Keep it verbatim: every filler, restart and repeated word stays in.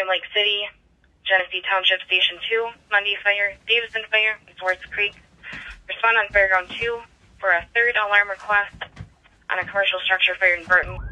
Lake City, Genesee Township Station two, Mundy Fire, Davison Fire, and Swartz Creek. Respond on Fairground two for a third alarm request on a commercial structure fire in Burton.